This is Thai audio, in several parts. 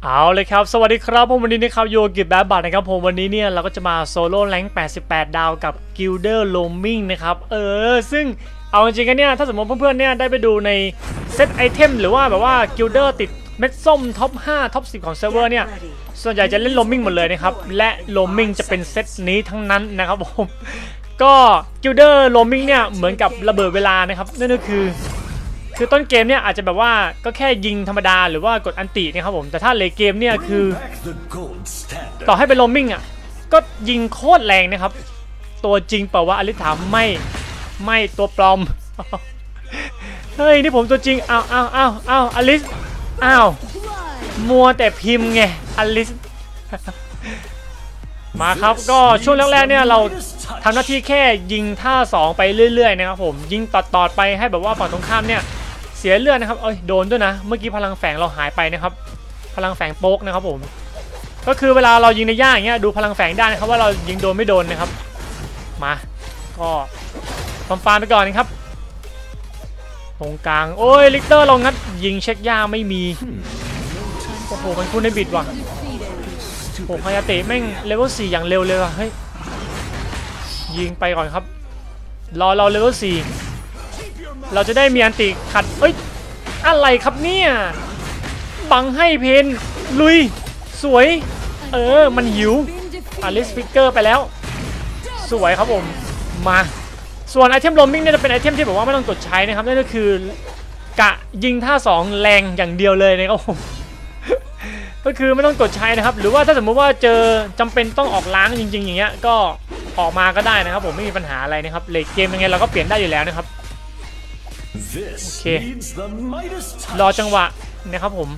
เอาเลยครับสวัสดีครับผมวันนี้นะครับโยกิแบบบัตนะครับผมวันนี้เนี่ยเราก็จะมาโซโล่แรงค์88 ดาวกับ Gilder Roaming นะครับซึ่งเอาจริงๆกันเนี่ยถ้าสมมติเพื่อนๆเนี่ยได้ไปดูในเซตไอเทมหรือว่าแบบว่า Gilder ติดเม็ดส้มท็อป5ท็อป10ของเซิร์ฟเวอร์เนี่ยส่วนใหญ่จะเล่น Roaming หมดเลยนะครับและ Roaming จะเป็นเซตนี้ทั้งนั้นนะครับผมก็ Gilder Roaming เนี่ยเหมือนกับระเบิดเวลานะครับนั่นก็คือต้นเกมเนี่ยอาจจะแบบว่าก็แค่ยิงธรรมดาหรือว่ากดอันตินะครับผมแต่ถ้าเลทเกมเนี่ยคือต่อให้เป็นโรมมิ่งอ่ะก็ยิงโคตรแรงนะครับตัวจริงเปล่าวะอลิสถามไม่ตัวปลอมเฮ้ยนี่ผมตัวจริงอ้าวอลิสอ้าวมัวแต่พิมพ์ไงอลิสมาครับก็ช่วงแรกๆเนี่ยเราทำหน้าที่แค่ยิงท่า2ไปเรื่อยๆนะครับผมยิงต่อไปให้แบบว่าฝั่งตรงข้ามเนี่ยเสียเลือดนะครับโดนด้วยนะเมื่อกี้พลังแฝงเราหายไปนะครับพลังแฝงโป๊กนะครับผมก็คือเวลาเรายิงในย่าอย่างเงี้ยดูพลังแฝงได้นะครับว่าเรายิงโดนไม่โดนนะครับมาก็ฟาร์มไปก่อนนะครับตรงกลางโอ้ยลิกเตอร์เรางัดยิงเช็คย่าไม่มีโอ้โหมันคุ้นในบิดว่ะโอ้ฮายาเตะแม่งเลเวล4อย่างเร็วเลยว่ะเฮ้ยยิงไปก่อนครับรอเราเลเวล4เราจะได้มีอันติขัดเอ้ยอะไรครับเนี่ยบังให้เพนลุยสวยมันหิวอลิสฟิกเกอร์ไปแล้วสวยครับผมมาส่วนไอเทมโรมมิ่งเนี่ยจะเป็นไอเทมที่แบบว่าไม่ต้องกดใช้นะครับนั่นก็คือกะยิงท่า2แรงอย่างเดียวเลยนะครับผมก็คือไม่ต้องกดใช้นะครับหรือว่าถ้าสมมุติว่าเจอจำเป็นต้องออกล้างจริงๆอย่างเงี้ยก็ออกมาก็ได้นะครับผมไม่มีปัญหาอะไรนะครับเลทเกมยังไงเราก็เปลี่ยนได้อยู่แล้วนะครับโอเครอจังหวะนะครับผม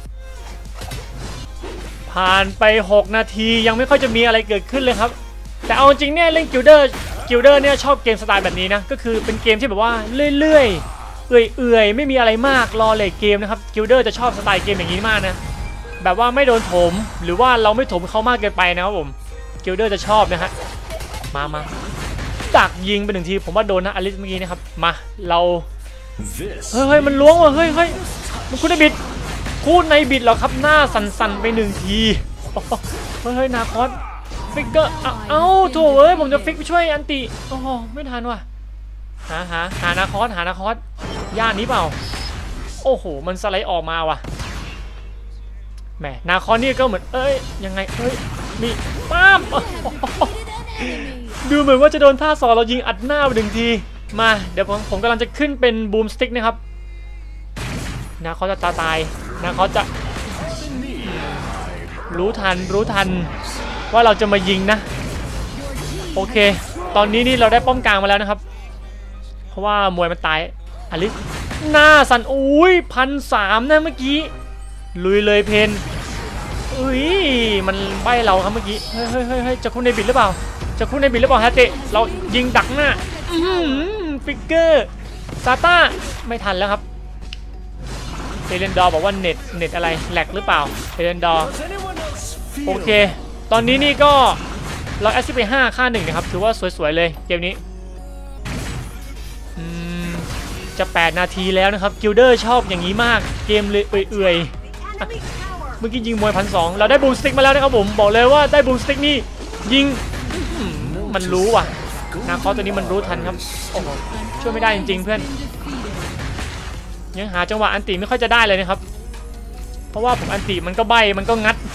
ผ่านไป6นาทียังไม่ค่อยจะมีอะไรเกิดขึ้นเลยครับแต่เอาจริงเนี่ยเล่นกิลเดอร์เนี่ยชอบเกมสไตล์แบบนี้นะก็คือเป็นเกมที่แบบว่าเรื่อยๆเอื่อยไม่มีอะไรมากรอเลทเกมนะครับกิลเดอร์จะชอบสไตล์เกมอย่างนี้มากนะแบบว่าไม่โดนถมหรือว่าเราไม่ถมเขามากเกินไปนะครับผมกิลเดอร์จะชอบนะฮะมาดักยิงไป1ทีผมว่าโดนนะอลิสเมื่อกี้นะครับมาเราเฮ้ยมันล้วงว่ะเฮ้ยมันคุณในบิดคู่ในบิดเหรอครับหน้าสั่นๆไป1ทีเฮ้ยนาคอสฟิกเกอร์เอ้าโถผมจะฟิกไปช่วยอันติโอ้โหไม่ทันว่ะหานาคอสย่านนี้เปล่าโอ้โหมันสไลด์ออกมาว่ะแหมนาคอสนี่ก็เหมือนยังไงมีป้ามดูเหมือนว่าจะโดนท่าสอนเรายิงอัดหน้าไป1ทีมาเดี๋ยวผมกำลังจะขึ้นเป็นบูมสติ๊กนะครับนาคอสจะตายนาคอสจะรู้ทันว่าเราจะมายิงนะโอเคตอนนี้นี่เราได้ป้อมกลางมาแล้วนะครับเพราะว่ามวยมันตายอลิสหน้าสั่นอุ้ย1,300นะเมื่อกี้ลุยเลยเพนมันใบเราครับเมื่อกี้เฮ้ยจะคุ้นในบิดหรือเปล่าฮะเตะเรายิงดักหน้าฟิกเกอร์ซาต้าไม่ทันแล้วครับเอเลนดอร์บอกว่าเน็ตอะไรแหลกหรือเปล่าเอเลนดอร์โอเคตอนนี้นี่ก็เราแอสซิสต์ไป5ค่า1นะครับถือว่าสวยๆเลยเกมนี้จะ8นาทีแล้วนะครับกิลเดอร์ชอบอย่างนี้มากเกมเลยเอื่อยเมื่อกี้ยิงมวย1,200เราได้บูมสติ๊กมาแล้วนะครับผมบอกเลยว่าได้บูมสติ๊กนี่ยิงมันรู้ว่ะนาคอสตัวนี้มันรู้ทันครับโอ้โหช่วยไม่ได้จริงๆเพื่อนยังหาจังหวะอันติไม่ค่อยจะได้เลยนะครับเพราะว่าผมอันติมันก็ใบมันก็งัด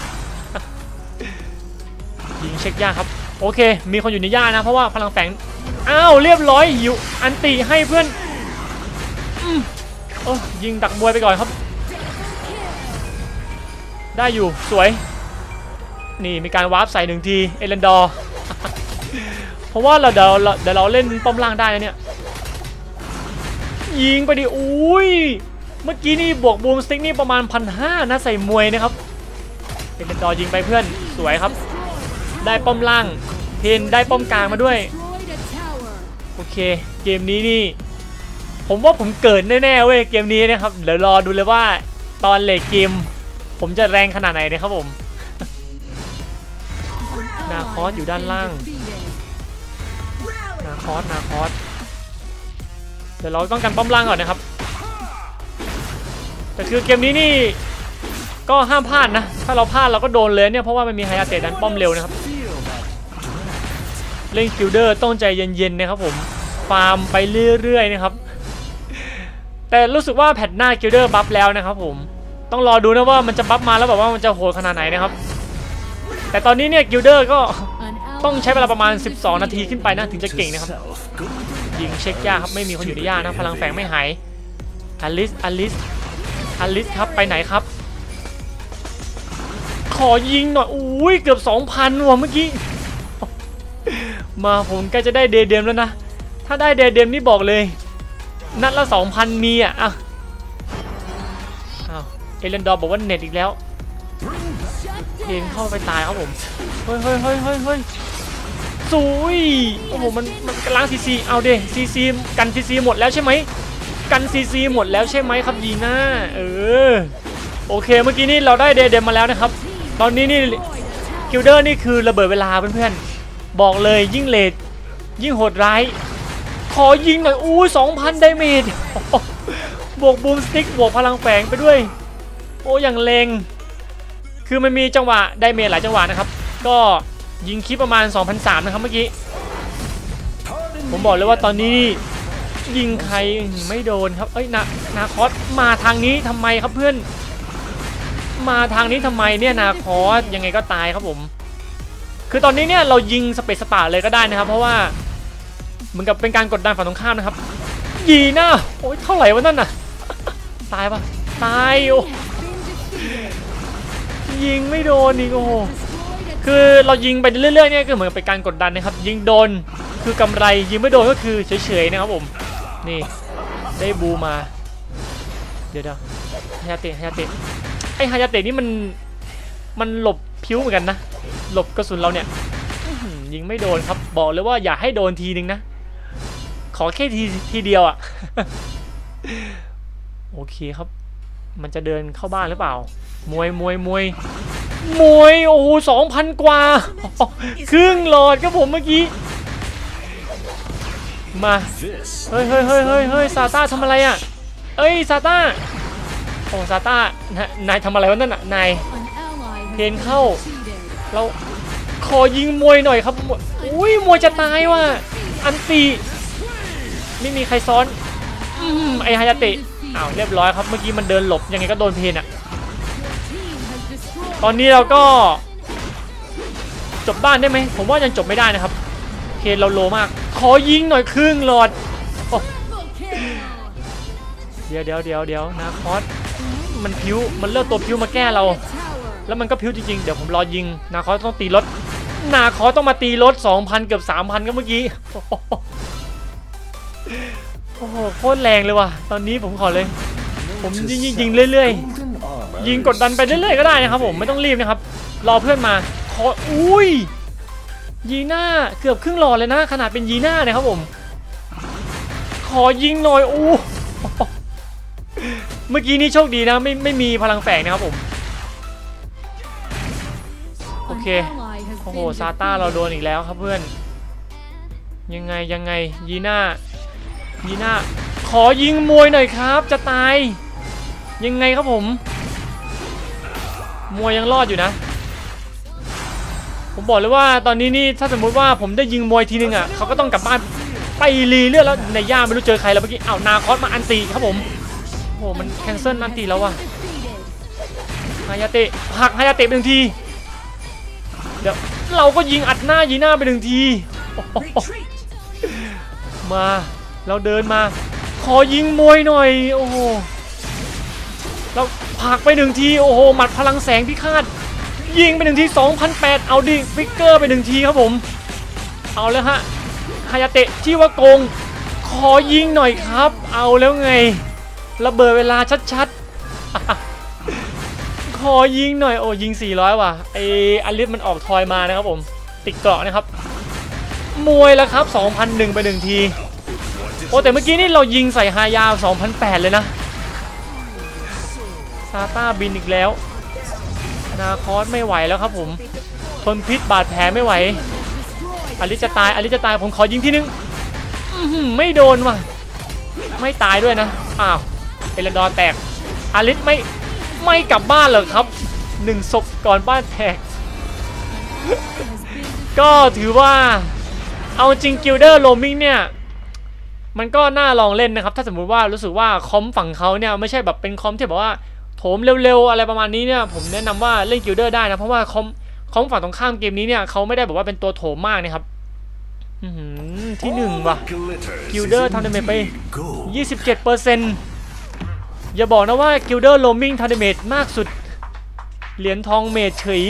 ยิงเช็คยากครับโอเคมีคนอยู่ในย่านะเพราะว่าพลังแฝงอ้าวเรียบร้อยหิวอันติให้เพื่อนยิงดักมวยไปก่อนครับได้อยู่สวยนี่มีการวาร์ปใส่1ทีเอเลนดอร์เพราะว่าเดี๋ยวเราเล่นป้อมล่างได้นะเนี่ยยิงไปดิอุ้ยเมื่อกี้นี่บวกบูมสติ๊กนี่ประมาณ1,500นะใส่มวยนะครับเอเลนดอร์ยิงไปเพื่อนสวยครับได้ป้อมล่างเพนได้ป้อมกลางมาด้วยโอเคเกมนี้นี่ผมว่าผมเกิดแน่ๆเว้ยเกมนี้นะครับเดี๋ยวรอดูเลยว่าตอนเลทเกมผมจะแรงขนาดไหนนะครับผมนาคอสอยู่ด้านล่างนาคอสเดี๋ยวเราต้องกันป้อมล่างก่อนนะครับแต่คือเกมนี้นี่ก็ห้ามพลาดนะถ้าเราพลาดเราก็โดนเลยเนี่ยเพราะว่ามันมีไฮยาเตะดันป้อมเร็วนะครับเล่นกิลเดอร์ต้องใจเย็นๆนะครับผมฟาร์มไปเรื่อยๆนะครับแต่รู้สึกว่าแพทหน้ากิลเดอร์บัฟแล้วนะครับผมต้องรอดูนะว่ามันจะบัฟมาแล้วแบบว่ามันจะโหดขนาดไหนนะครับแต่ตอนนี้เนี่ยกิลเดอร์ก็ต้องใช้เวลาประมาณ12นาทีขึ้นไปนะถึงจะเก่งนะครับยิงเช็คยากครับไม่มีคนอยู่ในย่านะพลังแฝงไม่หายอลิสครับไปไหนครับขอยิงหน่อยอุ้ยเกือบ 2,000 ว่ะเมื่อกี้มาผมใกล้จะได้เดเดมแล้วนะถ้าได้เดเดมนี่บอกเลยนัดละ 2,000 มีอ่ะเอเลนดอร์บอกว่าเน็ตอีกแล้วเพลงเข้าไปตายครับผมเฮ้ยสุยโอ้โหมันล้างซีซีเอาเดซีกันซีซีหมดแล้วใช่ไหมกันซีซีหมดแล้วใช่ไหมครับยีน่าโอเคเมื่อกี้นี่เราได้เดมมาแล้วนะครับตอนนี้นี่กิลเดอร์นี่คือระเบิดเวลาเพื่อนๆบอกเลยยิ่งเลทยิ่งโหดร้ายขอยิงหน่อย2,000 ไดเมจบวกบูมสติ๊กบวกพลังแฝงไปด้วยโอ้อย่างเลงคือมันมีจังหวะไดเมจหลายจังหวะนะครับก็ยิงคลิปประมาณ 2,300 นะครับเมื่อกี้ผมบอกเลยว่าตอนนี้ยิงใครไม่โดนครับนาคอสมาทางนี้ทำไมครับเพื่อนมาทางนี้ทำไมเนี่ยนาคอสยังไงก็ตายครับผมคือตอนนี้เนี่ยเรายิงสเปซสปาเลยก็ได้นะครับเพราะว่าเหมือนกับเป็นการกดดันฝั่งตรงข้ามนะครับยีน่าโอ้ยเท่าไหร่วะนั่นน่ะตายปะตายโอ้ยิงไม่โดนนี่โอ้คือเรายิงไปเรื่อยๆเนี่ยก็เหมือนเป็นการกดดันนะครับยิงโดนคือกำไรยิงไม่โดนก็คือเฉยๆนะครับผมนี่ได้บูมาเดี๋ยวฮายาเตะไอฮายาเตะนี่มันหลบพิ้วเหมือนกันนะหลบกระสุนเราเนี่ยยิงไม่โดนครับบอกเลยว่าอย่าให้โดนทีนึงนะขอแค่ทีเดียวอ่ะ โอเคครับมันจะเดินเข้าบ้านหรือเปล่ามวยโอ้โห 2,000 กว่าครึ่งหลอดครับผมเมื่อกี้มาเฮ้ยซาต้าทำอะไรอ่ะซาต้าโอ้ซาต้านายทำอะไรวะนั่นน่ะนายเพนเข้าเราขอยิงมวยหน่อยครับอุ้ยมวยจะตายว่ะอันตีไม่มีใครซ้อนไอฮายาเตะอ้าวเรียบร้อยครับเมื่อกี้มันเดินหลบยังไงก็โดนเพนอ่ะตอนนี้เราก็จบบ้านได้ไหมผมว่ายังจบไม่ได้นะครับเพนเราโลมากขอยิงหน่อยครึ่งหลอดเดี๋ยวนาคอสมันพิ้วมันเลือกตัวพิ้วมาแก้เราแล้วมันก็พิ้วจริงๆเดี๋ยวผมรอยิงนาคอสต้องตีรถนาคอสต้องมาตีรถ 2,000 เกือบ 3,000ก็เมื่อกี้โอ้โหโคตรแรงเลยว่ะตอนนี้ผมขอเลยผมยิงเรื่อยๆยิงกดดันไปเรื่อยๆก็ได้นะครับผมไม่ต้องรีบนะครับรอเพื่อนมาขออุ้ยยีน่าเกือบครึ่งหลอดเลยนะขนาดเป็นยีน่าเนี่ยครับผมขอยิงหน่อยเมื่อกี้นี้โชคดีนะไม่มีพลังแฝงนะครับผมโอเคโอ้โหซาต้าเราโดนอีกแล้วครับเพื่อนยังไงยีน่าขอยิงมวยหน่อยครับจะตายยังไงครับผมมวยยังรอดอยู่นะผมบอกเลยว่าตอนนี้นี่ถ้าสมมุติว่าผมได้ยิงมวยทีนึงอ่ะเขาก็ต้องกลับบ้านไปรีเลือดแล้วในย่าไม่รู้เจอใครแล้วเมื่อกี้อ้าวนาคอสมาอันตีครับผมโอ้โหมันแคนเซิลอันตีแล้วว่ะฮายาเตะหักฮายาเตะไป1 ทีเดี๋ยวเราก็ยิงอัดหน้ายีน่าไป1 ทีมาเราเดินมาขอยิงมวยหน่อยโอ้โหเราผักไป1 ทีโอ้โหหมัดพลังแสงพิฆาตยิงไป1 ที 2,800เอาดิฟิกเกอร์ไป1 ทีครับผมเอาแล้วฮะฮายาเตะที่ว่าโกงขอยิงหน่อยครับเอาแล้วไงระเบิดเวลาชัดๆขอยิงหน่อยโอ้ยิง400ว่ะไออลิสมันออกทอยมานะครับผมติดเกราะนะครับมวยแล้วครับ 2,001 ไป1 ทีโอ้แต่เมื่อกี้นี่เรายิงใส่ฮายา 2,800 เลยนะซาต้าบินอีกแล้วนาคอสไม่ไหวแล้วครับผมทนพิษบาดแผลไม่ไหวอลิสจะตายผมขอยิงทีนึงไม่โดนว่ะไม่ตายด้วยนะอ้าวเอเลนดอร์แตกอลิสไม่ไม่กลับบ้านเหรอครับ1 ศพก่อนบ้านแตก ก็ถือว่าเอาจริงกิลเดอร์โรมิงเนี่ยมันก็น่าลองเล่นนะครับถ้าสมมุติว่ารู้สึกว่าคอมฝั่งเขาเนี่ยไม่ใช่แบบเป็นคอมที่แบบว่าโถมเร็วๆอะไรประมาณนี้เนี่ยผมแนะนำว่าเล่นกิลเดอร์ได้นะเพราะว่าคอมฝั่งตรงข้ามเกมนี้เนี่ยเขาไม่ได้แบบว่าเป็นตัวโถมมากนะครับที่1ว่ะกิลเดอร์ทำดาเมจไป 27% อย่าบอกนะว่ากิลเดอร์โรมิงทำดาเมจมากสุดเหรียญทองเมจเฉย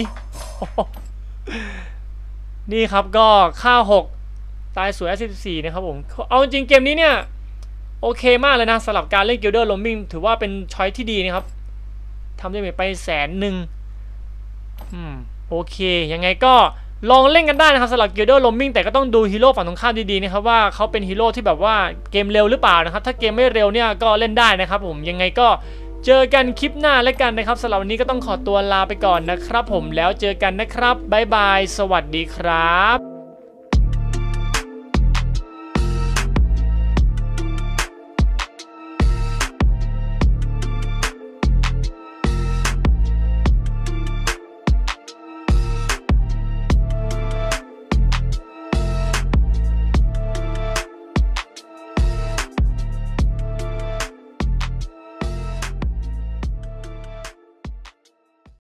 นี่ครับก็ค่า6ตายสวย14นะครับผมเอาจริงเกมนี้เนี่ยโอเคมากเลยนะสำหรับการเล่นกิลเดอร์โรมิงถือว่าเป็นช้อยที่ดีนะครับทำได้ไป100,000โอเคยังไงก็ลองเล่นกันได้นะครับสำหรับกิลเดอร์โรมิงแต่ก็ต้องดูฮีโร่ฝั่งตรงข้ามดีๆนะครับว่าเขาเป็นฮีโร่ที่แบบว่าเกมเร็วหรือเปล่านะครับถ้าเกมไม่เร็วเนี่ยก็เล่นได้นะครับผมยังไงก็เจอกันคลิปหน้าแล้วกันนะครับสำหรับวันนี้ก็ต้องขอตัวลาไปก่อนนะครับผมแล้วเจอกันนะครับบ๊ายบายสวัสดีครับ